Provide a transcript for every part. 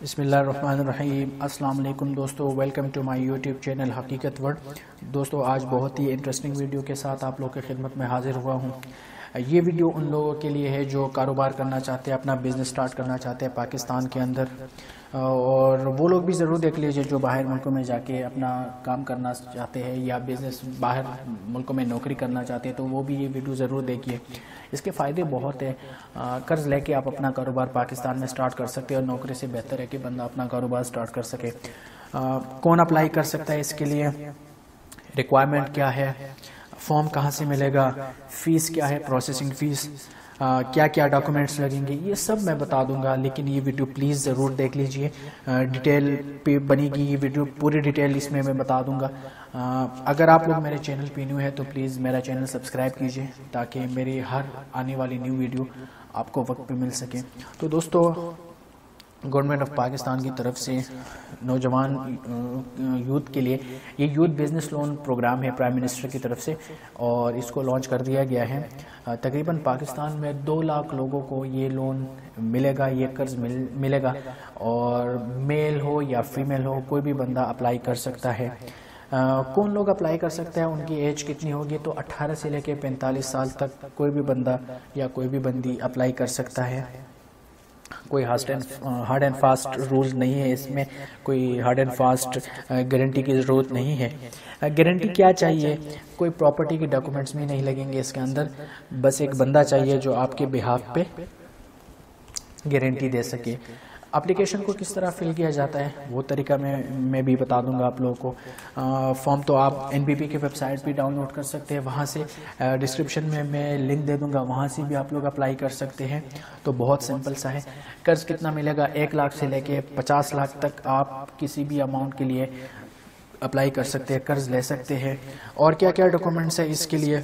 بسم اللہ الرحمن الرحیم۔ السلام علیکم دوستو، welcome to my YouTube channel حقیقت ورلڈ۔ دوستو آج بہت ہی انٹرسٹنگ ویڈیو کے ساتھ آپ لوگوں کی خدمت میں حاضر ہوا ہوں۔ یہ ویڈیو ان لوگوں کے لیے ہے جو کاروبار کرنا چاہتے ہیں، اپنا بزنس سٹارٹ کرنا چاہتے ہیں پاکستان کے اندر، اور وہ لوگ بھی ضرور دیکھ لیجئے جو باہر ملکوں میں جا کے اپنا کام کرنا چاہتے ہیں یا بزنس باہر ملکوں میں نوکری کرنا چاہتے ہیں، تو وہ بھی یہ ویڈیو ضرور دیکھیے۔ اس کے فائدے بہت ہیں۔ قرض لے کے آپ اپنا کاروبار پاکستان میں سٹارٹ کر سکتے ہیں، اور نوکری سے بہتر ہے کہ بندہ اپنا کاروبار سٹارٹ کر سکے۔ کون اپلائی کر سکتا ہے اس کے لیے، ریکوائرمنٹ کیا ہے، فارم کہاں سے ملے گا، فیس کیا ہے، پروسیسنگ فیس، کیا کیا ڈاکومنٹس لگیں گے، یہ سب میں بتا دوں گا، لیکن یہ ویڈیو پلیز ضرور دیکھ لیجئے۔ ڈیٹیل پہ بنی گی یہ ویڈیو، پوری ڈیٹیل اس میں بتا دوں گا۔ اگر آپ لوگ میرے چینل پہ نیو ہے تو پلیز میرا چینل سبسکرائب کیجئے تاکہ میری ہر آنے والی نیو ویڈیو آپ کو وقت پہ مل سکے۔ تو دوستو، گورنمنٹ آف پاکستان کی طرف سے نوجوان یوتھ کے لیے یہ یوتھ بزنس لون پروگرام ہے پرائم منسٹر کی طرف سے، اور اس کو لانچ کر دیا گیا ہے۔ تقریباً پاکستان میں 2 لاکھ لوگوں کو یہ لون ملے گا، یہ قرض ملے گا، اور میل ہو یا فیمیل ہو کوئی بھی بندہ اپلائی کر سکتا ہے۔ کون لوگ اپلائی کر سکتے ہیں، ان کی ایج کتنی ہوگی؟ تو 18 سے لے کے 45 سال تک کوئی بھی بندہ یا کوئی بھی بندی اپلائی کر سکتا ہے۔ کوئی ہارڈ اینڈ فاسٹ رولز نہیں ہے اس میں، کوئی ہارڈ اینڈ فاسٹ گارنٹی کی ضرورت نہیں ہے۔ گارنٹی کیا چاہیے؟ کوئی پراپرٹی کے ڈاکومنٹس بھی نہیں لگیں گے اس کے اندر، بس ایک بندہ چاہیے جو آپ کے بہاف پہ گارنٹی دے سکے۔ اپلیکیشن کو کس طرح فل کیا جاتا ہے وہ طریقہ میں بھی بتا دوں گا آپ لوگوں کو۔ فارم تو آپ NBP کی ویب سائٹ پہ ڈاؤن لوڈ کر سکتے ہیں، وہاں سے ڈسکرپشن میں لنک دے دوں گا، وہاں سے بھی آپ لوگ اپلائی کر سکتے ہیں۔ تو بہت سمپل سا ہے۔ قرض کتنا ملے گا؟ 1 لاکھ سے لے کے 50 لاکھ تک آپ کسی بھی اماؤنٹ کے لیے اپلائی کر سکتے ہیں، قرض لے سکتے ہیں۔ اور کیا کیا ڈاکومنٹس ہیں اس کے لیے؟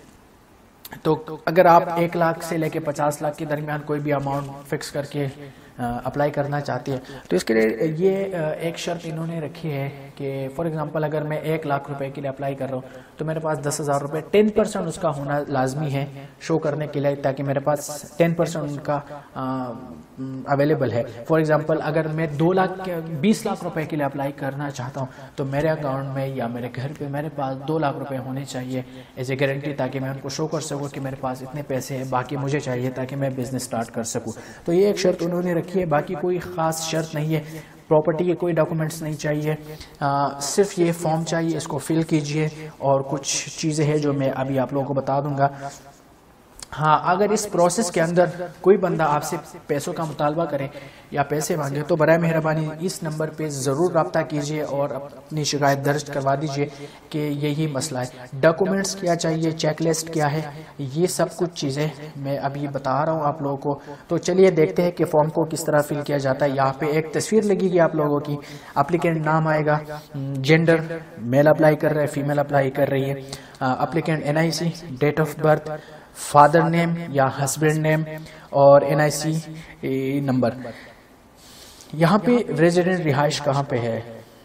تو اگر آپ 1 لاکھ سے لے کے 50 لاکھ کے درمیان کوئی بھی اماؤنٹ فکس کر کے اپلائی کرنا چاہتے ہیں تو اس کے لیے یہ ایک شرط انہوں نے رکھی ہے کہ فار ایگزامپل اگر میں 1 لاکھ روپے کے لیے اپلائی کر رہا ہوں تو میرے پاس 10,000 روپے 10% اس کا ہونا لازمی ہے شو کرنے کے لیے، تاکہ میرے پاس 10% ان کا اویلیبل ہے۔ فار ایگزامپل اگر میں 20 لاکھ روپے کے لیے اپلائی کرنا چاہتا ہوں تو میرے اکاؤنٹ میں یا میرے گھر پہ میرے پاس 2 لاکھ روپے ہونے چاہیے ایز اے گارنٹی، تاکہ میں ان کو شو کر سکوں کہ میرے پاس اتنے پیسے ہیں، باقی مجھے چاہیے تاکہ میں بزنس سٹارٹ کر سکوں۔ تو یہ ایک شرط انہوں نے رکھی ہے، باقی کوئی خاص شرط نہیں ہے۔ پراپرٹی کے کوئی ڈاکومنٹس نہیں چاہیے، صرف یہ فارم چاہیے، اس کو فل کیجئے، اور کچھ چیزیں ہیں جو میں ابھی آپ لوگوں کو بتا دوں گا۔ ہاں، اگر اس پروسیس کے اندر کوئی بندہ آپ سے پیسوں کا مطالبہ کرے یا پیسے مانگے تو برائے مہربانی اس نمبر پہ ضرور رابطہ کیجئے اور اپنی شکایت درج کروا دیجئے کہ یہی مسئلہ ہے۔ ڈاکومنٹس کیا چاہیے، چیک لسٹ کیا ہے، یہ سب کچھ چیزیں میں ابھی بتا رہا ہوں آپ لوگوں کو۔ تو چلیے دیکھتے ہیں کہ فارم کو کس طرح فل کیا جاتا ہے۔ یہاں پہ ایک تصویر لگے گی آپ لوگوں کی، اپلیکینٹ نام آئے گا، جینڈر میل اپلائی کر رہا ہے، فیمیل اپلائی کر رہی ہے، applicant NIC، date of birth, father name یا ہسبینڈ نیم، اور NIC نمبر۔ یہاں پہ ریزیڈنٹ رہائش کہاں پہ ہے،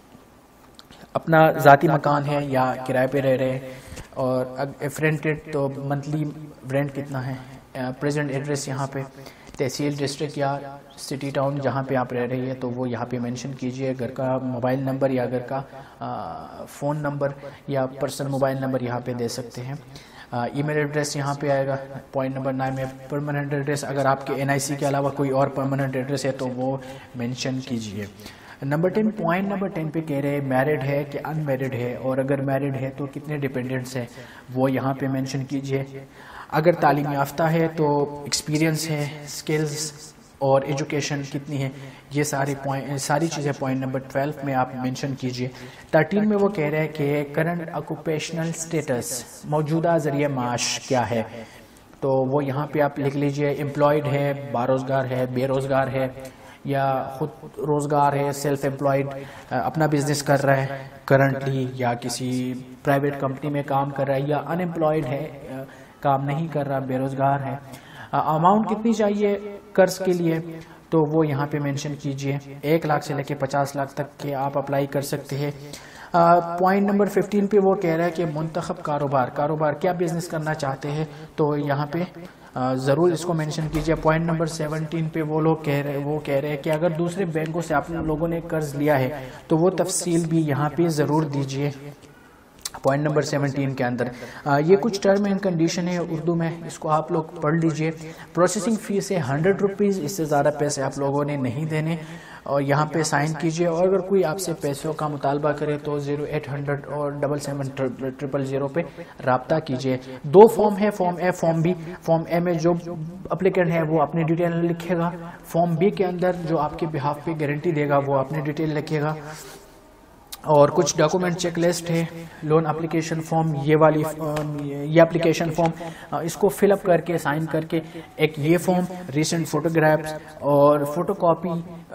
اپنا ذاتی مکان ہے یا کرائے پہ رہ رہے ہیں، اور فرینٹڈ تو منتھلی رینٹ کتنا ہے، پریزنٹ ایڈریس یہاں پہ، تحصیل، ڈسٹرکٹ یا سٹی ٹاؤن جہاں پہ آپ رہ رہی ہے تو وہ یہاں پہ مینشن کیجئے۔ گھر کا موبائل نمبر یا گھر کا فون نمبر یا پرسنل موبائل نمبر یہاں پہ دے سکتے ہیں۔ ای میل ایڈریس یہاں پہ آئے گا۔ پوائنٹ نمبر 9 میں پرماننٹ ایڈریس، اگر آپ کے NIC کے علاوہ کوئی اور پرماننٹ ایڈریس ہے تو وہ مینشن کیجئے۔ نمبر 10، پوائنٹ نمبر 10 پہ کہہ رہے میرڈ ہے کہ ان میرڈ ہے، اور اگر میرڈ ہے تو کتنے ڈیپینڈنٹس ہیں وہ یہاں پہ مینشن کیجئے۔ اگر تعلیم یافتہ ہے تو ایکسپیرینس ہے، سکلز اور ایجوکیشن کتنی ہے، یہ ساری چیزیں پوائنٹ نمبر 12 میں آپ مینشن کیجئے۔ 13 میں وہ کہہ رہے ہیں کہ کرنٹ آکوپیشنل سٹیٹس، موجودہ ذریعہ معاش کیا ہے، تو وہ یہاں پہ آپ لکھ لیجئے۔ امپلائڈ ہے، باروزگار ہے، بے روزگار ہے، یا خود روزگار ہے، سیلف امپلائڈ، اپنا بزنس کر رہا ہے کرنٹلی، یا کسی پرائیویٹ کمپنی میں کام کر رہا ہے، یا ان امپلائڈ ہے، کام نہیں کر رہا، بے روزگار ہے۔ اماؤنٹ کتنی چاہیے قرض کے لیے تو وہ یہاں پہ مینشن کیجئے۔ 1 لاکھ سے لے کے 50 لاکھ تک کے آپ اپلائی کر سکتے ہیں۔ پوائنٹ نمبر 15 پہ وہ کہہ رہا ہے کہ منتخب کاروبار کیا بزنس کرنا چاہتے ہیں، تو یہاں پہ ضرور اس کو مینشن کیجئے۔ پوائنٹ نمبر 17 پہ وہ کہہ رہے ہیں کہ اگر دوسرے بینکوں سے آپ لوگوں نے قرض لیا ہے تو وہ تفصیل بھی یہاں پہ ضرور دیجئے۔ پوائنٹ نمبر 17 کے اندر یہ کچھ ٹرم اینڈ کنڈیشن ہے اردو میں، اس کو آپ لوگ پڑھ لیجئے۔ پروسیسنگ فیس ہے 100 روپیز، اس سے زیادہ پیسے آپ لوگوں نے نہیں دینے، اور یہاں پہ سائن کیجئے۔ اور اگر کوئی آپ سے پیسوں کا مطالبہ کرے تو 0800 اور 7700 پہ رابطہ کیجئے۔ 2 فارم ہے، form A form B. Form A میں جو اپلیکینٹ ہے وہ اپنی ڈیٹیل لکھے گا، فارم بی کے اندر جو آپ کے بہاف پہ گارنٹی دے گا وہ اپنی ڈیٹیل لکھے گا۔ اور کچھ ڈاکومنٹ چیک لسٹ ہے، لون اپلیکیشن فارم، یہ اپلیکیشن فارم، اس کو فل اپ کر کے سائن کر کے ایک یہ فارم، ریسنٹ فوٹوگرافز اور فوٹو کاپی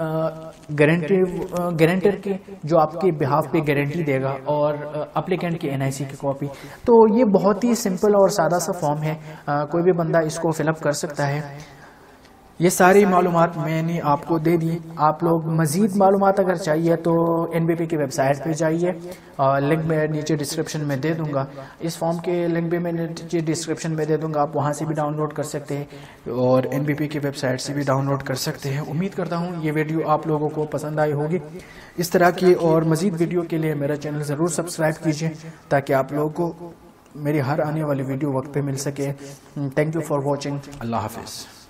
گارنٹر کے جو آپ کے بہاف پہ گارنٹی دے گا، اور اپلیکینٹ کی NIC کی کاپی۔ تو یہ بہت ہی سمپل اور سادہ سا فارم ہے، کوئی بھی بندہ اس کو فل اپ کر سکتا ہے۔ یہ ساری معلومات میں نے آپ کو دے دی۔ آپ لوگ مزید معلومات اگر چاہیے تو NBP کی ویب سائٹ پہ جائیے، لنک میں نیچے ڈسکرپشن میں دے دوں گا، اس فارم کے لنک بھی میں نیچے ڈسکرپشن میں دے دوں گا، آپ وہاں سے بھی ڈاؤن لوڈ کر سکتے ہیں اور NBP کی ویب سائٹ سے بھی ڈاؤن لوڈ کر سکتے ہیں۔ امید کرتا ہوں یہ ویڈیو آپ لوگوں کو پسند آئی ہوگی۔ اس طرح کی اور مزید ویڈیو کے لیے میرا چینل ضرور سبسکرائب کیجیے تاکہ آپ لوگوں کو میری ہر آنے والی ویڈیو وقت پہ مل سکے۔ Thank you for watching. اللہ حافظ۔